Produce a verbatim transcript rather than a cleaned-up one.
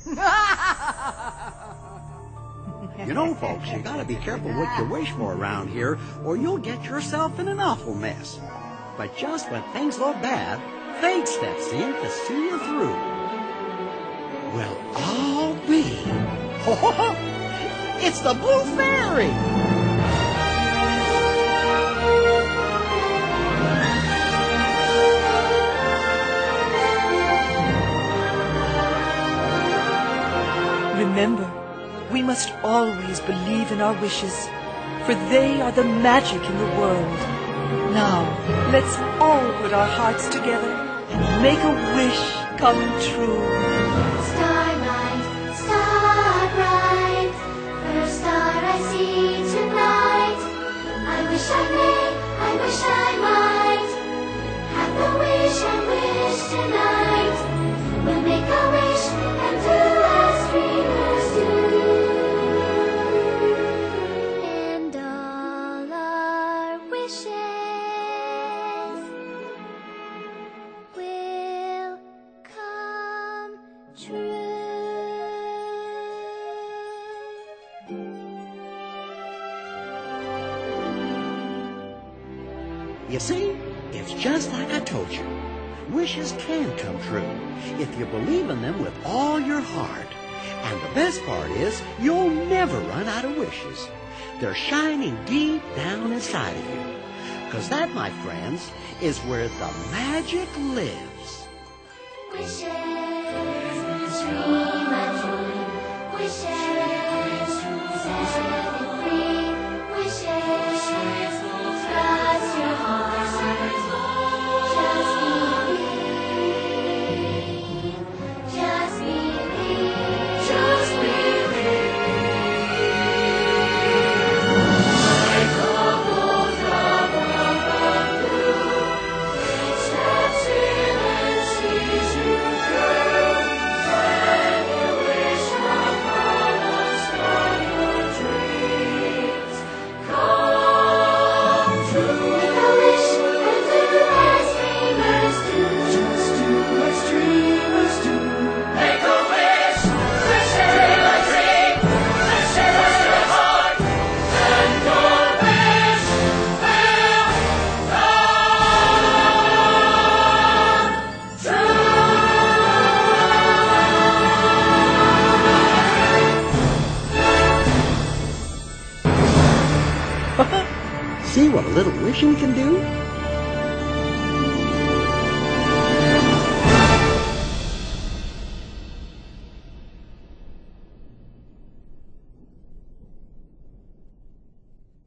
You know, folks, you gotta be careful what you wish for around here, or you'll get yourself in an awful mess. But just when things look bad, fate steps in to see you through. Well, I'll be. It's the Blue Fairy! Remember, we must always believe in our wishes, for they are the magic in the world. Now, let's all put our hearts together and make a wish come true. Starlight, star bright, first star I see tonight. I wish I may, I wish I might have the wish I wish tonight. We'll make a wish and do as dreamers do. And all our wishes will come true. You see, it's just like I told you. Wishes can come true if you believe in them with all your heart. And the best part is, you'll never run out of wishes. They're shining deep down inside of you. Because that, my friends, is where the magic lives. Wishes, dream a dream. Wishes, set it free. Wishes, trust your heart. Just believe. Just believe. Just believe. Like a bolt from above blue, it steps in and sees you through. When you wish upon a star, your dreams come true. Make a wish and do as dreamers do. Just do as dreamers do. Make a wish, wish and dream a dream, and trust your heart, and your wish will come true. See what a little wishing can do?